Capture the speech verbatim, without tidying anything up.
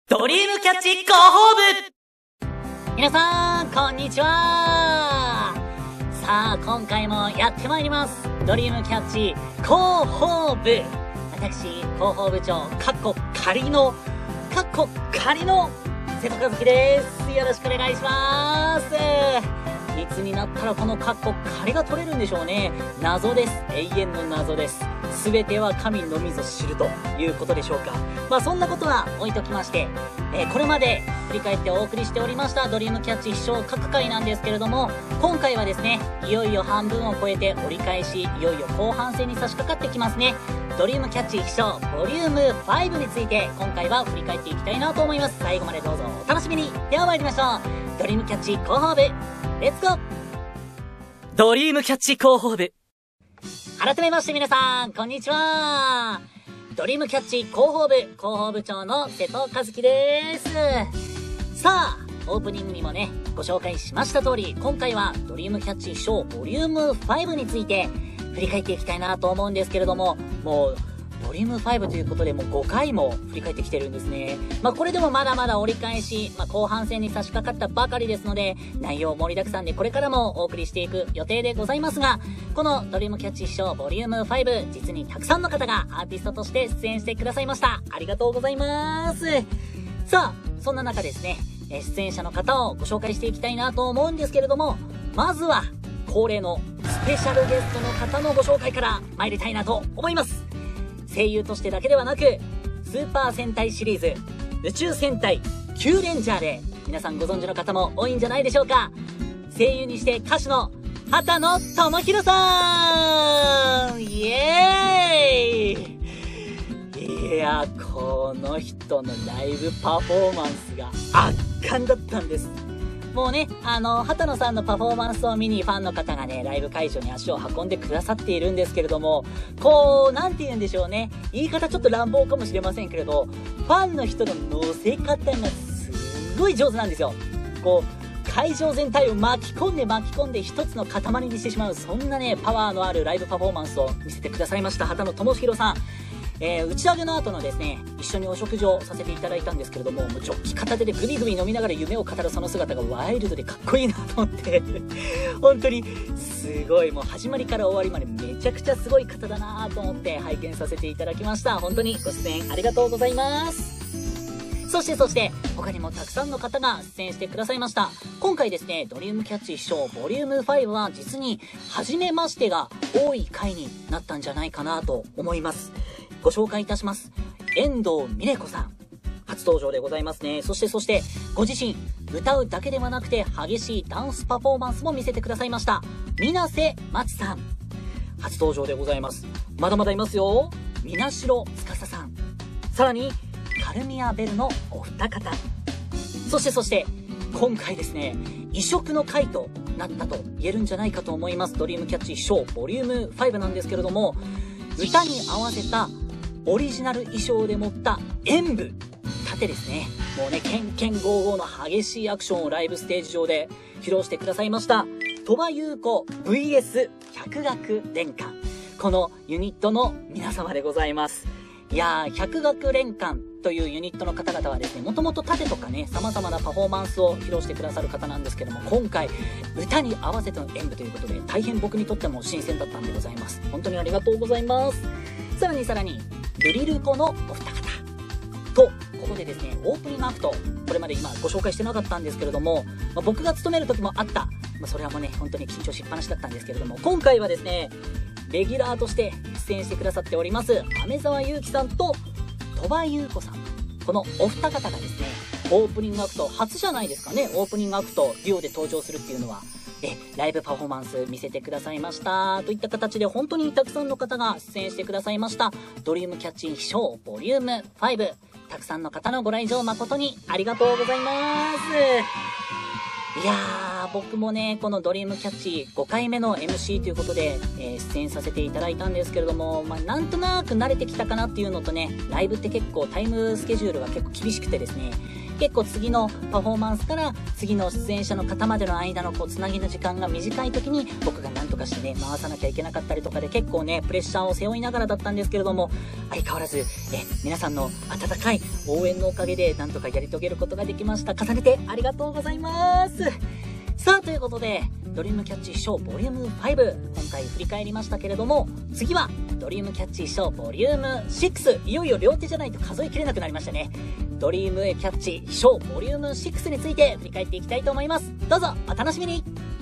ドリームキャッチ広報部。皆さんこんにちは。さあ今回もやってまいります、ドリームキャッチ広報部。私広報部長かっこ仮のかっこ仮の瀬戸和樹です。よろしくお願いします。いつになったらこのカッコ仮が取れるんでしょうね。謎です。永遠の謎です。すべては神のみぞ知るということでしょうか。まあそんなことは置いときまして、えー、これまで振り返ってお送りしておりましたドリームキャッチ必勝各回なんですけれども、今回はですね、いよいよ半分を超えて折り返し、いよいよ後半戦に差し掛かってきますね。ドリームキャッチ必勝ボリュームファイブについて今回は振り返っていきたいなと思います。最後までどうぞお楽しみに。では参りましょう。ドリームキャッチ広報部、レッツゴー。ドリームキャッチ広報部。改めまして皆さんこんにちは。ドリームキャッチ広報部広報部長の瀬戸和樹です。さあオープニングにもねご紹介しました通り、今回はドリームキャッチショーボリュームファイブについて振り返っていきたいなと思うんですけれども、もうボリュームファイブということでもうごかいも振り返ってきてるんですね。まあこれでもまだまだ折り返し、まあ後半戦に差し掛かったばかりですので、内容盛りだくさんでこれからもお送りしていく予定でございますが、このドリームキャッチショーボリュームファイブ、実にたくさんの方がアーティストとして出演してくださいました。ありがとうございます。さあそんな中ですね、出演者の方をご紹介していきたいなと思うんですけれども、まずは恒例のスペシャルゲストの方のご紹介から参りたいなと思います。声優としてだけではなく、スーパー戦隊シリーズ宇宙戦隊キューレンジャーで皆さんご存知の方も多いんじゃないでしょうか。声優にして歌手の畑野智弘さん、イエーイ。いや、この人のライブパフォーマンスが圧巻だったんです。もうね、あの、畑野さんのパフォーマンスを見にファンの方がね、ライブ会場に足を運んでくださっているんですけれども、こう、なんて言うんでしょうね。言い方ちょっと乱暴かもしれませんけれど、ファンの人の乗せ方がすごい上手なんですよ。こう、会場全体を巻き込んで巻き込んで一つの塊にしてしまう、そんなね、パワーのあるライブパフォーマンスを見せてくださいました、畑野智弘さん。えー、打ち上げの後のですね、一緒にお食事をさせていただいたんですけれども、もうジョッキ片手でグビグビ飲みながら夢を語るその姿がワイルドでかっこいいなと思って本当にすごい、もう始まりから終わりまでめちゃくちゃすごい方だなと思って拝見させていただきました。本当にご出演ありがとうございます。そしてそして他にもたくさんの方が出演してくださいました。今回ですね、ドリームキャッチショーボリュームファイブは実に初めましてが多い回になったんじゃないかなと思います。ご紹介いたします。遠藤美玲子さん、初登場でございますね。そしてそしてご自身歌うだけではなくて激しいダンスパフォーマンスも見せてくださいました水瀬松さん、初登場でございます。まだまだいますよ。水城司さん、さらにカルミアベルのお二方、そしてそして今回ですね、異色の回となったと言えるんじゃないかと思います。ドリームキャッチショーボリュームファイブなんですけれども、歌に合わせたオリジナル衣装で持った演舞、盾ですね。もうね、ケンケンゴーゴーの激しいアクションをライブステージ上で披露してくださいました鳥羽優子 ブイエス 百学連環、このユニットの皆様でございます。いやー、百学連環というユニットの方々はですね、もともと盾とかね、様々なパフォーマンスを披露してくださる方なんですけども、今回歌に合わせての演舞ということで大変僕にとっても新鮮だったんでございます。本当にありがとうございます。さらにさらにルリルコのお二方と、ここでですね、オープニングアクト、これまで今ご紹介してなかったんですけれども、まあ、僕が務める時もあった、まあ、それはもうね本当に緊張しっぱなしだったんですけれども、今回はですねレギュラーとして出演してくださっております飴沢祐希さんと鳥羽優子さん、このお二方がですね、オープニングアクト初じゃないですかね、オープニングアクトデュオで登場するっていうのは。えライブパフォーマンス見せてくださいましたといった形で、本当にたくさんの方が出演してくださいましたドリームキャッチショーボリュームファイブ、たくさんの方のご来場誠にありがとうございます。いやー、僕もねこのドリームキャッチごかいめの エムシー ということで、えー、出演させていただいたんですけれども、まあ、なんとなく慣れてきたかなっていうのとね、ライブって結構タイムスケジュールが結構厳しくてですね、 結構次のパフォーマンスから次の出演者の方までの間のこうつなぎの時間が短い時に僕が何とかしてね回さなきゃいけなかったりとかで結構ねプレッシャーを背負いながらだったんですけれども、相変わらずえ皆さんの温かい応援のおかげでなんとかやり遂げることができました。重ねてありがとうございます。さあということでドリームキャッチショーボリュームファイブ、今回振り返りましたけれども、次はドリームキャッチショーボリュームシックス、いよいよ両手じゃないと数えきれなくなりましたね。ドリームキャッチショーボリュームシックスについて振り返っていきたいと思います。どうぞお楽しみに。